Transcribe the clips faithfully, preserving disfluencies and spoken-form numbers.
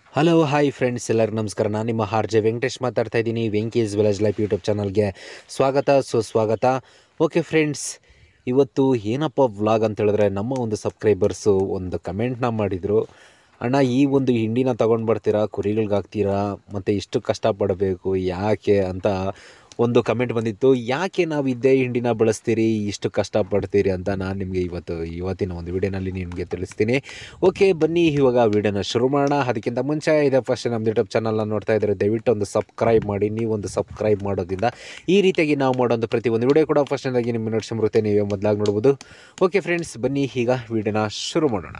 Hello hi friends, ಎಲ್ಲರಿಗೂ ನಮಸ್ಕಾರ. ನಾನು ನಿಮ್ಮ ಆರ್ ಜೆ ವೆಂಕಟೇಶ್ ಮಾತಾಡ್ತಾ ಇದ್ದೀನಿ. ವೆಂಕೀಸ್ ವಿಲೇಜ್ ಲೈಫ್ ಯೂಟ್ಯೂಬ್ ಚಾನಲ್ಗೆ ಸ್ವಾಗತ ಸುಸ್ವಾಗತ. ಓಕೆ ಫ್ರೆಂಡ್ಸ್, ಇವತ್ತು ಏನಪ್ಪ ವ್ಲಾಗ್ ಅಂತ ಹೇಳಿದ್ರೆ, ನಮ್ಮ ಒಂದು ಸಬ್ಸ್ಕ್ರೈಬರ್ಸು ಒಂದು ಕಮೆಂಟ್ನ ಮಾಡಿದರು. ಅಣ್ಣ, ಈ ಒಂದು ಹಿಂಡಿನ ತೊಗೊಂಡು ಬರ್ತೀರಾ, ಕುರಿಗಳಿಗೆ ಹಾಕ್ತೀರಾ, ಮತ್ತು ಇಷ್ಟು ಕಷ್ಟಪಡಬೇಕು ಯಾಕೆ ಅಂತ ಒಂದು ಕಮೆಂಟ್ ಬಂದಿತ್ತು. ಯಾಕೆ ನಾವು ಇದ್ದೇ ಹಿಂಡಿನ ಬಳಸ್ತೀರಿ, ಇಷ್ಟು ಕಷ್ಟಪಡ್ತೀರಿ ಅಂತ ನಾನು ನಿಮಗೆ ಇವತ್ತು ಇವತ್ತಿನ ಒಂದು ವಿಡಿಯೋನಲ್ಲಿ ನಿಮಗೆ ತಿಳಿಸ್ತೀನಿ. ಓಕೆ ಬನ್ನಿ, ಇವಾಗ ವಿಡಿಯೋನ ಶುರು ಮಾಡೋಣ. ಅದಕ್ಕಿಂತ ಮುಂಚೆ ಇದೆ ಫಸ್ಟ್ ನಮ್ಮ ಯೂಟ್ಯೂಬ್ ಚಾನಲ್ನ ನೋಡ್ತಾ ಇದ್ದರೆ ದಯವಿಟ್ಟು ಒಂದು ಸಬ್ಸ್ಕ್ರೈಬ್ ಮಾಡಿ. ನೀವು ಒಂದು ಸಬ್ಸ್ಕ್ರೈಬ್ ಮಾಡೋದ್ರಿಂದ ಈ ರೀತಿಯಾಗಿ ನಾವು ಮಾಡೋದು ಪ್ರತಿ ಒಂದು ವಿಡಿಯೋ ಕೂಡ ಫಸ್ಟ್ನೇದಾಗಿ ನಿಮ್ಮ ನೋಟ್ಸ್ ಬರುತ್ತೆ, ನೀವೇ ಮೊದಲಾಗಿ ನೋಡ್ಬೋದು. ಓಕೆ ಫ್ರೆಂಡ್ಸ್, ಬನ್ನಿ ಈಗ ವಿಡಿಯೋನ ಶುರು ಮಾಡೋಣ.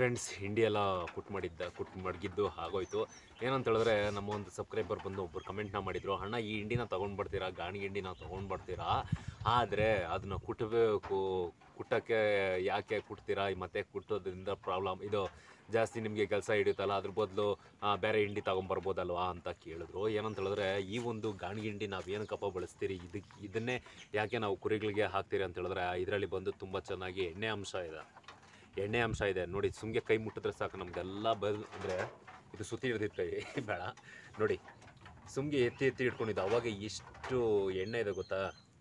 ಫ್ರೆಂಡ್ಸ್ ಹಿಂಡಿ ಎಲ್ಲ ಕುಟ್ ಮಾಡಿದ್ದ ಕುಟ್ ಮಡಗಿದ್ದು ಆಗೋಯ್ತು. ಏನಂತ ಹೇಳಿದ್ರೆ ನಮ್ಮ ಒಂದು ಸಬ್ಸ್ಕ್ರೈಬರ್ ಬಂದು ಒಬ್ಬರು ಕಮೆಂಟ್ನ ಮಾಡಿದರು, ಅಣ್ಣ ಈ ಹಿಂಡಿನ ತೊಗೊಂಡು ಬರ್ತೀರಾ, ಗಾಣಿ ಹಿಂಡಿನ ತೊಗೊಂಡು ಬರ್ತೀರಾ, ಆದರೆ ಅದನ್ನ ಕುಟ್ಟಬೇಕು, ಕುಟ್ಟೋಕ್ಕೆ ಯಾಕೆ ಕುಟ್ತೀರಾ, ಮತ್ತು ಕುಟ್ಟೋದ್ರಿಂದ ಪ್ರಾಬ್ಲಮ್ ಇದು ಜಾಸ್ತಿ ನಿಮಗೆ ಕೆಲಸ ಹಿಡಿಯುತ್ತಲ್ಲ, ಅದ್ರ ಬದಲು ಬೇರೆ ಹಿಂಡಿ ತೊಗೊಂಬರ್ಬೋದಲ್ವಾ ಅಂತ ಕೇಳಿದ್ರು. ಏನಂತ ಹೇಳಿದ್ರೆ ಈ ಒಂದು ಗಾಣಿ ಹಿಂಡಿ ನಾವು ಏನಕ್ಕಪ್ಪ ಬಳಸ್ತೀರಿ, ಇದಕ್ಕೆ ಇದನ್ನೇ ಯಾಕೆ ನಾವು ಕುರಿಗಳಿಗೆ ಹಾಕ್ತೀರಿ ಅಂತ ಹೇಳಿದ್ರೆ ಇದರಲ್ಲಿ ಬಂದು ತುಂಬ ಚೆನ್ನಾಗಿ ಎಣ್ಣೆ ಅಂಶ ಇದೆ ಎಣ್ಣೆ ಅಂಶ ಇದೆ ನೋಡಿ. ಸುಮ್ಗೆ ಕೈ ಮುಟ್ಟಿದ್ರೆ ಸಾಕು ನಮಗೆಲ್ಲ ಬಲ್ ಅಂದರೆ ಇದು ಸುತ್ತಿ ಹಿಡ್ದಿದ್ದು ಕೈ ಬೇಡ ನೋಡಿ, ಸುಮ್ಗೆ ಎತ್ತಿ ಎತ್ತಿ ಇಟ್ಕೊಂಡಿದ್ದು ಅವಾಗ ಇಷ್ಟು ಎಣ್ಣೆ ಇದೆ ಗೊತ್ತಾ,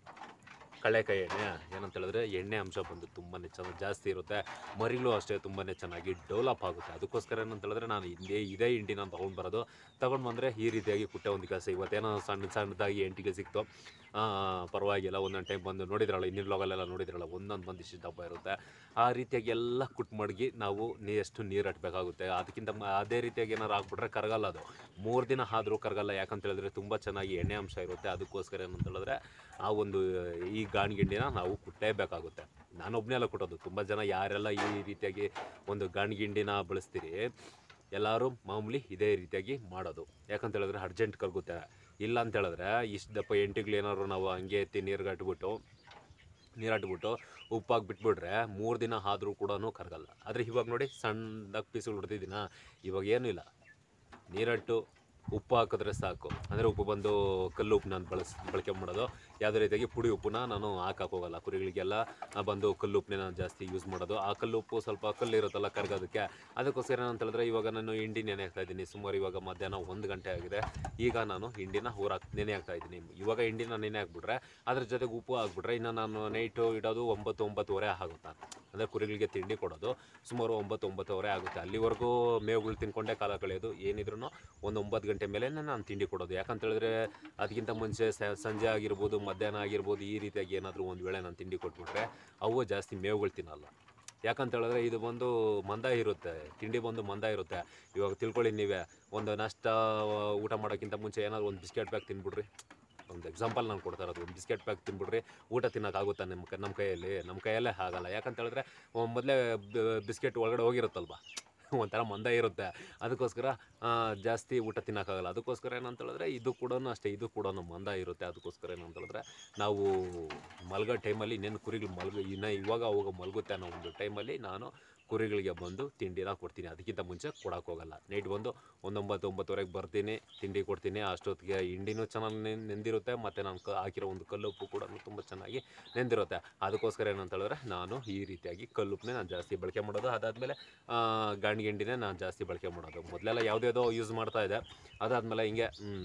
ಕಡಲೆಕಾಯಿ ಎಣ್ಣೆ. ಏನಂತ ಹೇಳಿದ್ರೆ ಎಣ್ಣೆ ಅಂಶ ಬಂದು ತುಂಬಾ ಚೆನ್ನಾಗಿ ಜಾಸ್ತಿ ಇರುತ್ತೆ, ಮರಿಗಳು ಅಷ್ಟೇ ತುಂಬಾ ಚೆನ್ನಾಗಿ ಡೆವಲಪ್ ಆಗುತ್ತೆ. ಅದಕ್ಕೋಸ್ಕರ ಏನಂತ ಹೇಳಿದ್ರೆ ನಾನು ಹಿಂದೆ ಇದೇ ಹಿಂಡಿ ನಾನು ತೊಗೊಂಡು ಬರೋದು, ತೊಗೊಂಡು ಬಂದರೆ ಈ ರೀತಿಯಾಗಿ ಕುಟ್ಟೆ ಒಂದು ಕೆಲಸ. ಇವತ್ತೇನೋ ಸಣ್ಣ ಸಣ್ಣದಾಗಿ ಎಂಟಿಗೆ ಸಿಕ್ತು, ಪರವಾಗಿಲ್ಲ. ಒಂದೊಂದು ಟೈಮ್ ಬಂದು ನೋಡಿದ್ರಲ್ಲ, ಇನ್ನಿನ ಲಾಗಲ್ಲೆಲ್ಲ ನೋಡಿದ್ರಲ್ಲ, ಒಂದೊಂದು ಬಂದು ಇಷ್ಟು ದಪ್ಪ ಇರುತ್ತೆ. ಆ ರೀತಿಯಾಗಿ ಎಲ್ಲ ಕುಟ್ಟು ಮಡಗಿ ನಾವು ನೀ ಎಷ್ಟು ನೀರು ಹಟ್ಬೇಕಾಗುತ್ತೆ. ಅದಕ್ಕಿಂತ ಅದೇ ರೀತಿಯಾಗಿ ಏನಾರು ಹಾಕ್ಬಿಟ್ರೆ ಕರಗಲ್ಲ, ಅದು ಮೂರು ದಿನ ಆದರೂ ಕರಗಲ್ಲ. ಯಾಕಂತ ಹೇಳಿದ್ರೆ ತುಂಬ ಚೆನ್ನಾಗಿ ಎಣ್ಣೆ ಅಂಶ ಇರುತ್ತೆ. ಅದಕ್ಕೋಸ್ಕರ ಏನಂತ ಹೇಳಿದ್ರೆ ಆ ಒಂದು ಈ ಗಾಣಿಗಿಂಡಿನ ನಾವು ಕುಟ್ಟಲೇಬೇಕಾಗುತ್ತೆ. ನಾನೊಬ್ಬನೇ ಎಲ್ಲ ಕುಟ್ಟೋದು, ತುಂಬ ಜನ ಯಾರೆಲ್ಲ ಈ ರೀತಿಯಾಗಿ ಒಂದು ಗಾಣಿಗಿಂಡಿನ ಬಳಸ್ತೀರಿ ಎಲ್ಲರೂ ಮಾಮೂಲಿ ಇದೇ ರೀತಿಯಾಗಿ ಮಾಡೋದು. ಯಾಕಂತ ಹೇಳಿದ್ರೆ ಅರ್ಜೆಂಟ್ ಕರಗುತ್ತೆ. ಇಲ್ಲ ಅಂತ ಹೇಳಿದ್ರೆ ಇಷ್ಟು ದಪ್ಪ ಎಂಟಿಗಳು ಏನಾದ್ರು ನಾವು ಹಂಗೆ ಎತ್ತಿ ನೀರು ಗಟ್ಬಿಟ್ಟು ನೀರಾಟ್ಬಿಟ್ಟು ಉಪ್ಪಾಗಿ ಬಿಟ್ಬಿಟ್ರೆ ಮೂರು ದಿನ ಆದರೂ ಕೂಡ ಕರಗಲ್ಲ. ಆದರೆ ಇವಾಗ ನೋಡಿ ಸಣ್ಣದಾಗಿ ಪೀಸುಗಳು ಹೊಡ್ತಿದ್ದೀನ, ಇವಾಗ ಏನೂ ಇಲ್ಲ, ನೀರಟ್ಟು ಉಪ್ಪು ಹಾಕಿದ್ರೆ ಸಾಕು. ಅಂದರೆ ಉಪ್ಪು ಬಂದು ಕಲ್ಲು ಉಪ್ಪು ನಾನು ಬಳಸ್ ಬಳಕೆ ಮಾಡೋದು. ಯಾವುದೇ ರೀತಿಯಾಗಿ ಪುಡಿ ಉಪ್ಪನ್ನ ನಾನು ಹಾಕಕ್ಕೆ ಹೋಗಲ್ಲ. ಕುರಿಗಳಿಗೆಲ್ಲ ಬಂದು ಕಲ್ಲು ಉಪ್ಪನ್ನೇ ನಾನು ಜಾಸ್ತಿ ಯೂಸ್ ಮಾಡೋದು. ಆ ಕಲ್ಲು ಉಪ್ಪು ಸ್ವಲ್ಪ ಕಲ್ಲು ಇರುತ್ತಲ್ಲ ಕರಗೋದಕ್ಕೆ, ಅದಕ್ಕೋಸ್ಕರ ಏನಂತ ಹೇಳಿದ್ರೆ ಇವಾಗ ನಾನು ಹಿಂಡಿ ನೆನೆ ಹಾಕ್ತಾ ಇದ್ದೀನಿ. ಸುಮಾರು ಇವಾಗ ಮಧ್ಯಾಹ್ನ ಒಂದು ಗಂಟೆ ಆಗಿದೆ. ಈಗ ನಾನು ಹಿಂಡಿನ ಊರಾಕ್ ನೆನೆ ಹಾಕ್ತಾ ಇದ್ದೀನಿ. ಇವಾಗ ಹಿಂಡಿನ ನೆನೆ ಹಾಕ್ಬಿಟ್ರೆ ಅದ್ರ ಜೊತೆಗೆ ಉಪ್ಪು ಹಾಕ್ಬಿಟ್ರೆ ಇನ್ನು ನಾನು ನೈಟು ಇಡೋದು ಒಂಬತ್ತು ಒಂಬತ್ತುವರೆ ಆಗುತ್ತೆ. ಅಂದರೆ ಕುರಿಗಳಿಗೆ ತಿಂಡಿ ಕೊಡೋದು ಸುಮಾರು ಒಂಬತ್ತು ಒಂಬತ್ತುವರೆ ಆಗುತ್ತೆ. ಅಲ್ಲಿವರೆಗೂ ಮೇವುಗಳು ತಿನ್ಕೊಂಡೇ ಕಾಲ ಕಳೆಯೋದು. ಏನಿದ್ರು ಒಂದು ಒಂಬತ್ತು ಗಂಟೆ ಮೇಲೆ ನಾನು ತಿಂಡಿ ಕೊಡೋದು. ಯಾಕಂತ ಹೇಳಿದ್ರೆ ಅದಕ್ಕಿಂತ ಮುಂಚೆ ಸಂಜೆ ಆಗಿರ್ಬೋದು, ಮಧ್ಯಾಹ್ನ ಆಗಿರ್ಬೋದು, ಈ ರೀತಿಯಾಗಿ ಏನಾದರೂ ಒಂದು ವೇಳೆ ನಾನು ತಿಂಡಿ ಕೊಟ್ಬಿಟ್ರೆ ಅವು ಜಾಸ್ತಿ ಮೇವುಗಳು ತಿನ್ನಲ್ಲ. ಯಾಕಂತ ಹೇಳಿದ್ರೆ ಇದು ಬಂದು ಮಂದ ಇರುತ್ತೆ, ತಿಂಡಿ ಬಂದು ಮಂದ ಇರುತ್ತೆ. ಇವಾಗ ತಿಳ್ಕೊಳ್ಳಿ ನೀವೇ, ಒಂದು ನಾಷ್ಟ ಊಟ ಮಾಡೋಕ್ಕಿಂತ ಮುಂಚೆ ಏನಾದರೂ ಒಂದು ಬಿಸ್ಕೆಟ್ ಪ್ಯಾಕ್ ತಿನ್ಬಿಡ್ರಿ. ಒಂದು ಎಕ್ಸಾಂಪಲ್ ನಾನು ಕೊಡ್ತಾ ಇರೋದು, ಒಂದು ಬಿಸ್ಕೆಟ್ ಪ್ಯಾಕ್ ತಿನ್ಬಿಡ್ರಿ, ಊಟ ತಿನ್ನೋಕ್ಕಾಗುತ್ತಾ ನಿಮ್ಮ ಕ ನಮ್ಮ ಕೈಯಲ್ಲಿ? ನಮ್ಮ ಕೈಯಲ್ಲೇ ಆಗಲ್ಲ. ಯಾಕಂತ ಹೇಳಿದ್ರೆ ಮೊದಲೇ ಬಿಸ್ಕೆಟ್ ಒಳಗಡೆ ಹೋಗಿರುತ್ತಲ್ವ, ಒಂಥರ ಮಂದ ಇರುತ್ತೆ. ಅದಕ್ಕೋಸ್ಕರ ಜಾಸ್ತಿ ಊಟ ತಿನ್ನೋಕ್ಕಾಗಲ್ಲ. ಅದಕ್ಕೋಸ್ಕರ ಏನಂತ ಹೇಳಿದ್ರೆ ಇದು ಕೂಡ ಅಷ್ಟೇ, ಇದು ಕೂಡ ಮಂದ ಇರುತ್ತೆ. ಅದಕ್ಕೋಸ್ಕರ ಏನಂತ ಹೇಳಿದ್ರೆ ನಾವು ಮಲಗೋ ಟೈಮಲ್ಲಿ ಇನ್ನೇನು ಕುರಿಗಳು ಮಲಗ ಇನ್ನು ಇವಾಗ ಅವಾಗ ಮಲಗುತ್ತೆ ಅನ್ನೋ ಒಂದು ಟೈಮಲ್ಲಿ ನಾನು ಕುರಿಗಳಿಗೆ ಬಂದು ತಿಂಡಿನ ಕೊಡ್ತೀನಿ. ಅದಕ್ಕಿಂತ ಮುಂಚೆ ಕೊಡೋಕೆ ಹೋಗಲ್ಲ. ನೈಟ್ ಬಂದು ಒಂದು ಒಂಬತ್ತು ಒಂಬತ್ತುವರೆಗೆ ಬರ್ತೀನಿ, ತಿಂಡಿ ಕೊಡ್ತೀನಿ. ಅಷ್ಟೊತ್ತಿಗೆ ಹಿಂಡಿನೂ ಚೆನ್ನಾಗಿ ನೆಂದಿರುತ್ತೆ, ಮತ್ತು ನಾನು ಕ ಹಾಕಿರೋ ಒಂದು ಕಲ್ಲುಪ್ಪು ಕೂಡ ತುಂಬ ಚೆನ್ನಾಗಿ ನೆಂದಿರುತ್ತೆ. ಅದಕ್ಕೋಸ್ಕರ ಏನಂತ ಹೇಳಿದ್ರೆ ನಾನು ಈ ರೀತಿಯಾಗಿ ಕಲ್ಲುಪ್ಪನ್ನೇ ನಾನು ಜಾಸ್ತಿ ಬಳಕೆ ಮಾಡೋದು. ಅದಾದಮೇಲೆ ಗಾಣಿ ಹಿಂಡಿನೇ ನಾನು ಜಾಸ್ತಿ ಬಳಕೆ ಮಾಡೋದು. ಮೊದಲೆಲ್ಲ ಯಾವುದ್ಯಾವುದೋ ಯೂಸ್ ಮಾಡ್ತಾಯಿದ್ದೆ. ಅದಾದಮೇಲೆ ಹಿಂಗೆ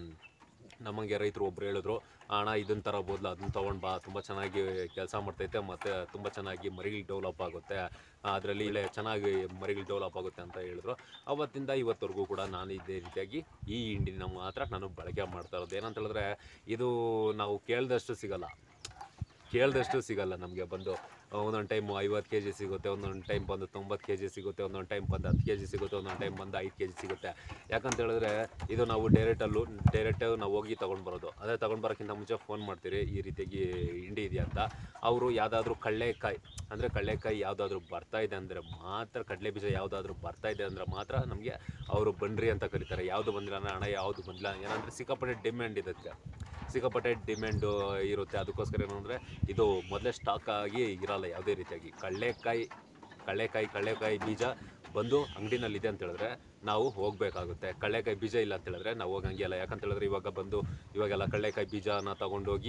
ನಮಗೆ ರೈತರು ಒಬ್ರು ಹೇಳಿದ್ರು, ಅಣ್ಣ ಇದನ್ನ ಥರ ಬದಲು ಅದನ್ನ ತೊಗೊಂಡು ಬಾ, ತುಂಬ ಚೆನ್ನಾಗಿ ಕೆಲಸ ಮಾಡ್ತೈತೆ, ಮತ್ತು ತುಂಬ ಚೆನ್ನಾಗಿ ಮರಿಗಳು ಡೆವಲಪ್ ಆಗುತ್ತೆ, ಅದರಲ್ಲಿ ಇಲ್ಲೇ ಚೆನ್ನಾಗಿ ಮರಿಗಳು ಡೆವಲಪ್ ಆಗುತ್ತೆ ಅಂತ ಹೇಳಿದ್ರು. ಅವತ್ತಿಂದ ಇವತ್ತವರೆಗೂ ಕೂಡ ನಾನು ಇದೇ ರೀತಿಯಾಗಿ ಈ ಹಿಂಡಿನ ಮಾತ್ರ ನಾನು ಬಳಕೆ ಮಾಡ್ತಾ ಇರೋದು. ಏನಂತ ಹೇಳಿದ್ರೆ ಇದು ನಾವು ಕೇಳಿದಷ್ಟು ಸಿಗೋಲ್ಲ, ಕೇಳಿದಷ್ಟು ಸಿಗೋಲ್ಲ ನಮಗೆ. ಬಂದು ಒಂದೊಂದು ಟೈಮು ಐವತ್ತು ಕೆ ಜಿ ಸಿಗುತ್ತೆ, ಒಂದೊಂದು ಟೈಮ್ ಬಂದು ತೊಂಬತ್ತು ಕೆ ಜಿ ಸಿಗುತ್ತೆ, ಒಂದೊಂದು ಟೈಮ್ ಬಂದು ಹತ್ತು ಕೆ ಜಿ ಸಿಗುತ್ತೆ, ಒಂದೊಂದು ಟೈಮ್ ಬಂದು ಐದು ಕೆ ಜಿ ಸಿಗುತ್ತೆ. ಯಾಕಂತ ಹೇಳಿದ್ರೆ ಇದು ನಾವು ಡೈರೆಕ್ಟಲ್ಲೂ ಡೈರೆಕ್ಟಾಗಿ ನಾವು ಹೋಗಿ ತೊಗೊಂಡು ಬರೋದು. ಅದೇ ತೊಗೊಂಡು ಬರೋಕ್ಕಿಂತ ಮುಂಚೆ ಫೋನ್ ಮಾಡ್ತೀರಿ, ಈ ರೀತಿಯಾಗಿ ಹಿಂಡಿ ಇದೆಯಾ ಅಂತ. ಅವರು ಯಾವುದಾದ್ರೂ ಕಡಲೆಕಾಯಿ ಅಂದರೆ ಕಡಲೆಕಾಯಿ ಯಾವುದಾದ್ರೂ ಬರ್ತಾಯಿದೆ ಅಂದರೆ ಮಾತ್ರ, ಕಡಲೆ ಬೀಜ ಯಾವುದಾದ್ರೂ ಬರ್ತಾಯಿದೆ ಅಂದರೆ ಮಾತ್ರ ನಮಗೆ ಅವರು ಬನ್ನಿರಿ ಅಂತ ಕರೀತಾರೆ. ಯಾವುದು ಬಂದಿಲ್ಲ ಅಂದರೆ ಹಣ ಯಾವುದು ಬಂದಿಲ್ಲ, ಏನಂದರೆ ಸಿಕ್ಕಾಪಟ್ಟೆ ಡಿಮ್ಯಾಂಡ್ ಇದಕ್ಕೆ, ಸಿಕ್ಕಾಪಟ್ಟೆ ಡಿಮ್ಯಾಂಡು ಇರುತ್ತೆ. ಅದಕ್ಕೋಸ್ಕರ ಏನಂದರೆ ಇದು ಮೊದಲೇ ಸ್ಟಾಕ್ ಆಗಿ ಇರೋಲ್ಲ ಯಾವುದೇ ರೀತಿಯಾಗಿ. ಕಡಲೆಕಾಯಿ ಕಡಲೆಕಾಯಿ ಕಡಲೆಕಾಯಿ ಬೀಜ ಬಂದು ಅಂಗಡಿನಲ್ಲಿದೆ ಅಂತ ಹೇಳಿದ್ರೆ ನಾವು ಹೋಗಬೇಕಾಗುತ್ತೆ. ಕಡಲೆಕಾಯಿ ಬೀಜ ಇಲ್ಲ ಅಂತ ಹೇಳಿದ್ರೆ ನಾವು ಹೋಗಂಗಿಲ್ಲ. ಯಾಕಂತ ಹೇಳಿದ್ರೆ ಇವಾಗ ಬಂದು ಇವಾಗೆಲ್ಲ ಕಡಲೆಕಾಯಿ ಬೀಜನ ತೊಗೊಂಡೋಗಿ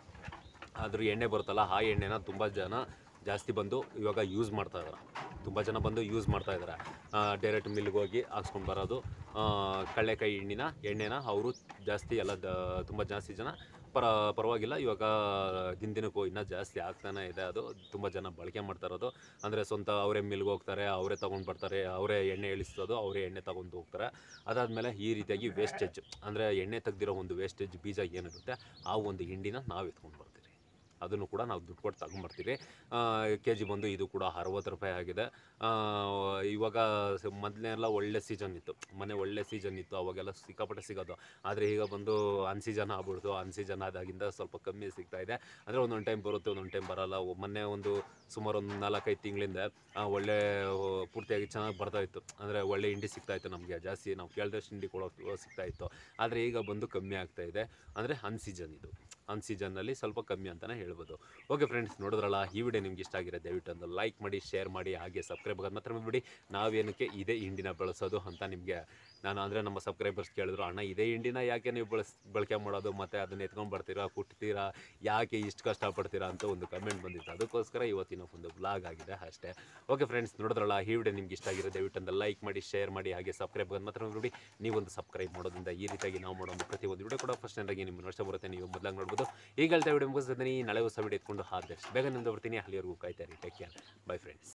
ಅದ್ರ ಎಣ್ಣೆ ಬರುತ್ತಲ್ಲ, ಆ ಎಣ್ಣೆನ ತುಂಬ ಜನ ಜಾಸ್ತಿ ಬಂದು ಇವಾಗ ಯೂಸ್ ಮಾಡ್ತಾ ಇದ್ದಾರೆ. ತುಂಬ ಜನ ಬಂದು ಯೂಸ್ ಮಾಡ್ತಾ ಇದ್ದಾರೆ. ಡೈರೆಕ್ಟ್ ಮಿಲ್ಗೆ ಹೋಗಿ ಹಾಕ್ಸ್ಕೊಂಡು ಬರೋದು ಕಡಲೆಕಾಯಿ ಎಣ್ಣೆನ ಎಣ್ಣೆನ ಅವರು ಜಾಸ್ತಿ ಎಲ್ಲ ದ ತುಂಬ ಜಾಸ್ತಿ ಜನ ಪರ ಪರವಾಗಿಲ್ಲ. ಇವಾಗ ದಿನ ದಿನಕ್ಕೂ ಇನ್ನೂ ಜಾಸ್ತಿ ಆಗ್ತಾನೆ ಇದೆ. ಅದು ತುಂಬ ಜನ ಬಳಕೆ ಮಾಡ್ತಾ ಇರೋದು. ಅಂದರೆ ಸ್ವಂತ ಅವರೇ ಮಿಲ್ಗೆ ಹೋಗ್ತಾರೆ, ಅವರೇ ತೊಗೊಂಡು ಬರ್ತಾರೆ, ಅವರೇ ಎಣ್ಣೆ ಇಳಿಸೋದು, ಅವರೇ ಎಣ್ಣೆ ತೊಗೊಂಡು ಹೋಗ್ತಾರೆ. ಅದಾದಮೇಲೆ ಈ ರೀತಿಯಾಗಿ ವೇಸ್ಟೇಜ್ ಅಂದರೆ ಎಣ್ಣೆ ತೆಗೆದಿರೋ ಒಂದು ವೇಸ್ಟೇಜ್ ಬೀಜ ಏನಿರುತ್ತೆ ಆ ಒಂದು ಹಿಂಡಿನ ನಾವು ಎತ್ಕೊಂಡು ಬರ್ತೀವಿ. ಅದನ್ನು ಕೂಡ ನಾವು ದುಡ್ಡು ಕೊಟ್ಟು ತಗೊಂಬರ್ತೀವಿ. ಕೆ ಜಿ ಬಂದು ಇದು ಕೂಡ ಅರವತ್ತು ರೂಪಾಯಿ ಆಗಿದೆ. ಆ, ಇವಾಗ ಮೊದಲೆಲ್ಲ ಒಳ್ಳೆ ಸೀಸನ್ ಇತ್ತು, ಮೊನ್ನೆ ಒಳ್ಳೆ ಸೀಸನ್ ಇತ್ತು, ಅವಾಗೆಲ್ಲ ಸಿಕ್ಕಾಪಟ್ಟೆ ಸಿಗೋದು. ಆದರೆ ಈಗ ಬಂದು ಅನ್ ಸೀಸನ್ ಆಗ್ಬಿಡ್ತು, ಅನ್ ಸೀಸನ್ ಆದಾಗಿಂದ ಸ್ವಲ್ಪ ಕಮ್ಮಿ ಸಿಗ್ತಾ ಇದೆ. ಅಂದರೆ ಒಂದೊಂದು ಟೈಮ್ ಬರುತ್ತೆ, ಒಂದೊಂದು ಟೈಮ್ ಬರಲ್ಲ. ಮೊನ್ನೆ ಒಂದು ಸುಮಾರು ಒಂದು ನಾಲ್ಕೈದು ತಿಂಗಳಿಂದ ಒಳ್ಳೆ ಪೂರ್ತಿಯಾಗಿ ಚೆನ್ನಾಗಿ ಬರ್ತಾ ಇತ್ತು, ಅಂದರೆ ಒಳ್ಳೆ ಹಿಂಡಿ ಸಿಗ್ತಾ ಇತ್ತು ನಮಗೆ, ಜಾಸ್ತಿ ನಾವು ಕೇಳಿದಷ್ಟು ಹಿಂಡಿ ಕೊಡೋ ಸಿಗ್ತಾ ಇತ್ತು. ಆದರೆ ಈಗ ಬಂದು ಕಮ್ಮಿ ಆಗ್ತಾ ಇದೆ, ಅಂದರೆ ಅನ್ ಸೀಸನ್ ಇದು, ಅನ್ ಸೀಸನ್ನಲ್ಲಿ ಸ್ವಲ್ಪ ಕಮ್ಮಿ ಅಂತಲೇ ಹೇಳ್ಬೋದು. ಓಕೆ ಫ್ರೆಂಡ್ಸ್, ನೋಡಿದ್ರಲ್ಲ, ಈ ವಿಡಿಯೋ ನಿಮ್ಗೆ ಇಷ್ಟ ಆಗಿರೋ ದಯವಿಟ್ಟು ಒಂದು ಲೈಕ್ ಮಾಡಿ, ಶೇರ್ ಮಾಡಿ, ಹಾಗೆ ಸಬ್ಸ್ಕ್ರೈಬ್ ಆಗೋದು ಮಾತ್ರ ಬಿಡಿ. ನಾವೇನಕ್ಕೆ ಇದೇ ಹಿಂಡಿನ ಬಳಸೋದು ಅಂತ ನಿಮಗೆ ನಾನು, ಅಂದರೆ ನಮ್ಮ ಸಬ್ಸ್ಕ್ರೈಬರ್ಸ್ ಕೇಳಿದ್ರು, ಅಣ್ಣ ಇದೇ ಹಿಂಡಿನ ಯಾಕೆ ನೀವು ಬಳಸ್ ಬಳಕೆ ಮಾಡೋದು, ಮತ್ತು ಅದನ್ನ ಎತ್ಕೊಂಡು ಬರ್ತೀರಾ, ಕುಟ್ತೀರಾ, ಯಾಕೆ ಇಷ್ಟು ಕಷ್ಟಪಡ್ತೀರಾ ಅಂತ ಒಂದು ಕಮೆಂಟ್ ಬಂದಿತ್ತು. ಅದಕ್ಕೋಸ್ಕರ ಇವತ್ತಿನ ಒಂದು ಬ್ಲಾಗ್ ಆಗಿದೆ ಅಷ್ಟೇ. ಓಕೆ ಫ್ರೆಂಡ್ಸ್, ನೋಡಿದ್ರಲ್ಲ, ಈ ವಿಡಿಯೋ ನಿಮ್ಗೆ ಇಷ್ಟ ಆಗಿರೋ ದಯವಿಟ್ಟು ಒಂದು ಲೈಕ್ ಮಾಡಿ, ಶೇರ್ ಮಾಡಿ, ಹಾಗೆ ಸಬ್ಸ್ಕ್ರೈಬ್ ಆಗೋದು ಮಾತ್ರ ನೋಡಿ. ನೀವೊಂದು ಸಬ್ಸ್ಕ್ರೈಬ್ ಮಾಡೋದ್ರಿಂದ ಈ ರೀತಿಯಾಗಿ ನಾವು ಮಾಡೋ ಪ್ರತಿಯೊಂದು ವಿಡಿಯೋ ಕೂಡ ಫಸ್ಟ್ ಟೈಮಾಗಿ ನಿಮ್ಮ ನಷ್ಟ ಬರುತ್ತೆ, ನೀವು ಮೊದಲಾಗಿ ನೋಡ್ಬೋದು. ಈಗ ಹೇಳ್ತಾ ವಿಡಿಯೋ ಮುಗಿಸ್ತೀನಿ, ನಾಳೆ ಹೊಸ ವಿಡಿಯೋ ಎತ್ಕೊಂಡು ಹಾರ್ದಷ್ಟು ಬೇಗ ನಿಂದು ಬರ್ತೀನಿ. ಅಲ್ಲಿವರೆಗೂ ಕಾಯ್ತಾ ಇರಿ. Take care, bye friends.